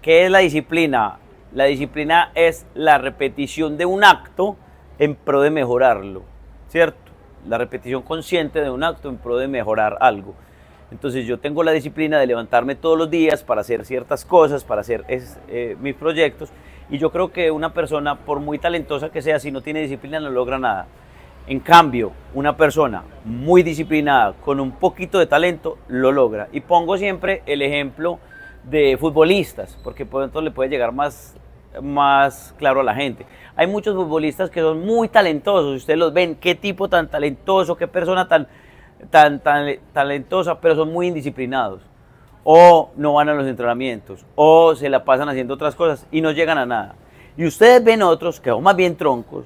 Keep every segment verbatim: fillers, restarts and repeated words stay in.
¿Qué es la disciplina? La disciplina es la repetición de un acto en pro de mejorarlo, ¿cierto? La repetición consciente de un acto en pro de mejorar algo. Entonces yo tengo la disciplina de levantarme todos los días para hacer ciertas cosas, para hacer es, eh, mis proyectos, y yo creo que una persona, por muy talentosa que sea, si no tiene disciplina no logra nada. En cambio, una persona muy disciplinada, con un poquito de talento, lo logra. Y pongo siempre el ejemplo de futbolistas, porque por dentro le puede llegar más, más claro a la gente. Hay muchos futbolistas que son muy talentosos, ustedes los ven, qué tipo tan talentoso, qué persona tan, tan, tan talentosa, pero son muy indisciplinados. O no van a los entrenamientos, o se la pasan haciendo otras cosas y no llegan a nada. Y ustedes ven otros que son más bien troncos,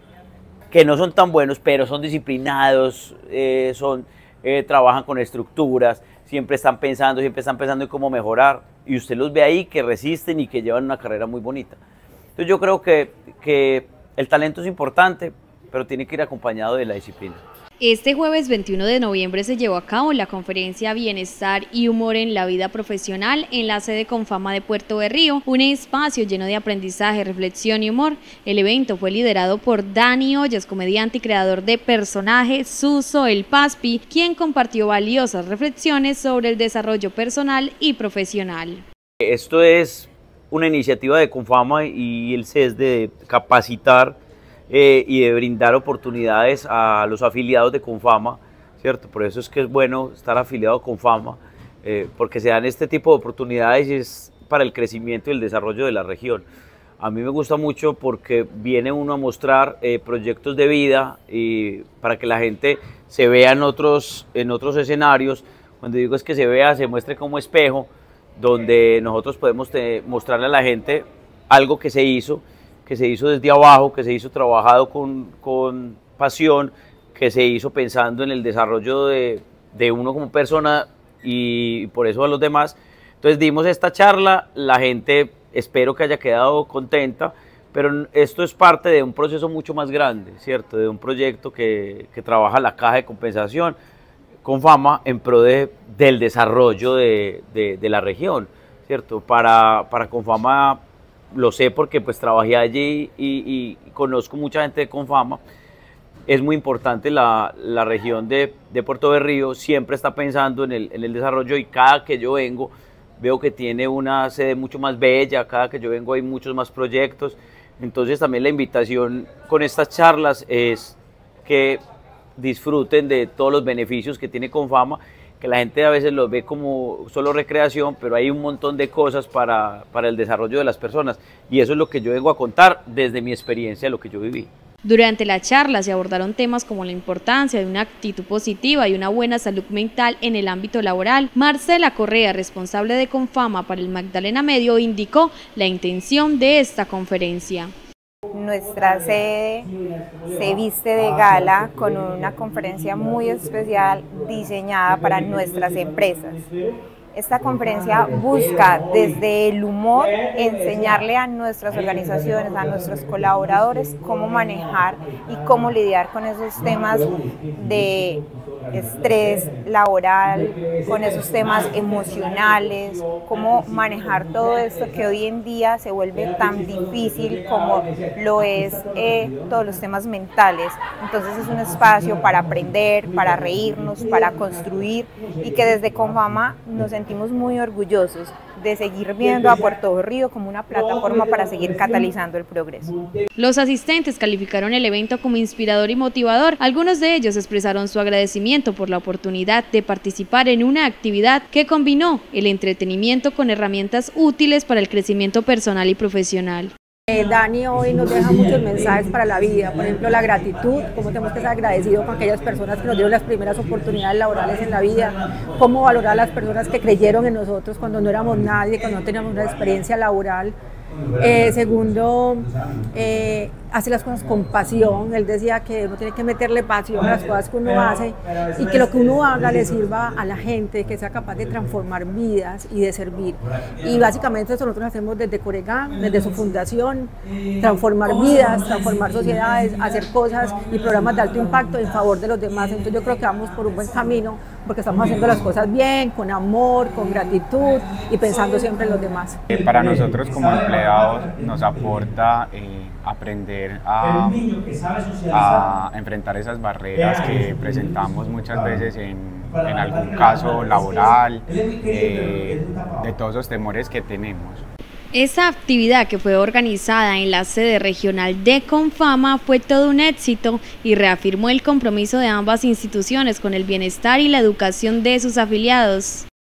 que no son tan buenos, pero son disciplinados, eh, son, eh, trabajan con estructuras, siempre están pensando, siempre están pensando en cómo mejorar, y usted los ve ahí que resisten y que llevan una carrera muy bonita. Entonces yo creo que, que el talento es importante, pero tiene que ir acompañado de la disciplina. Este jueves veintiuno de noviembre se llevó a cabo la conferencia Bienestar y Humor en la Vida Profesional en la sede Confama de Puerto Berrío, un espacio lleno de aprendizaje, reflexión y humor. El evento fue liderado por Dani Ollas, comediante y creador de personaje Suso el Paspi, quien compartió valiosas reflexiones sobre el desarrollo personal y profesional. Esto es una iniciativa de Confama y el C E S de capacitar Eh, y de brindar oportunidades a los afiliados de Confama, ¿cierto? Por eso es que es bueno estar afiliado a Confama, eh, porque se dan este tipo de oportunidades y es para el crecimiento y el desarrollo de la región. A mí me gusta mucho porque viene uno a mostrar eh, proyectos de vida y para que la gente se vea en otros, en otros escenarios. Cuando digo es que se vea, se muestre como espejo, donde nosotros podemos te, mostrarle a la gente algo que se hizo, que se hizo desde abajo, que se hizo trabajado con, con pasión, que se hizo pensando en el desarrollo de, de uno como persona y por eso a los demás. Entonces dimos esta charla, la gente espero que haya quedado contenta, pero esto es parte de un proceso mucho más grande, ¿cierto? De un proyecto que, que trabaja la Caja de Compensación, Confama, en pro de, del desarrollo de, de, de la región, ¿cierto? Para, para Confama, lo sé porque pues trabajé allí y, y conozco mucha gente de Confama. Es muy importante la, la región de, de Puerto Berrío, siempre está pensando en el, en el desarrollo y cada que yo vengo veo que tiene una sede mucho más bella, cada que yo vengo hay muchos más proyectos. Entonces también la invitación con estas charlas es que disfruten de todos los beneficios que tiene Confama, que la gente a veces los ve como solo recreación, pero hay un montón de cosas para, para el desarrollo de las personas y eso es lo que yo vengo a contar desde mi experiencia, lo que yo viví. Durante la charla se abordaron temas como la importancia de una actitud positiva y una buena salud mental en el ámbito laboral. Marcela Correa, responsable de Confama para el Magdalena Medio, indicó la intención de esta conferencia. Nuestra sede se viste de gala con una conferencia muy especial diseñada para nuestras empresas. Esta conferencia busca desde el humor enseñarle a nuestras organizaciones, a nuestros colaboradores cómo manejar y cómo lidiar con esos temas de estrés laboral, con esos temas emocionales, cómo manejar todo esto que hoy en día se vuelve tan difícil como lo es eh, todos los temas mentales. Entonces es un espacio para aprender, para reírnos, para construir y que desde Confama nos sentimos muy orgullosos de seguir viendo a Puerto Berrío como una plataforma para seguir catalizando el progreso. Los asistentes calificaron el evento como inspirador y motivador. Algunos de ellos expresaron su agradecimiento por la oportunidad de participar en una actividad que combinó el entretenimiento con herramientas útiles para el crecimiento personal y profesional. Eh, Dani hoy nos deja muchos mensajes para la vida, por ejemplo la gratitud, cómo tenemos que ser agradecidos con aquellas personas que nos dieron las primeras oportunidades laborales en la vida, cómo valorar a las personas que creyeron en nosotros cuando no éramos nadie, cuando no teníamos una experiencia laboral. Eh, segundo, eh, hace las cosas con pasión. Él decía que uno tiene que meterle pasión a las cosas que uno hace y que lo que uno haga le sirva a la gente, que sea capaz de transformar vidas y de servir. Y básicamente eso nosotros hacemos desde Coregán, desde su fundación, transformar vidas, transformar sociedades, hacer cosas y programas de alto impacto en favor de los demás. Entonces yo creo que vamos por un buen camino porque estamos haciendo las cosas bien, con amor, con gratitud y pensando siempre en los demás. Para nosotros como empleados nos aporta eh, aprender a, a enfrentar esas barreras que presentamos muchas veces en, en algún caso laboral, eh, de todos los temores que tenemos. Esta actividad, que fue organizada en la sede regional de Confama, fue todo un éxito y reafirmó el compromiso de ambas instituciones con el bienestar y la educación de sus afiliados.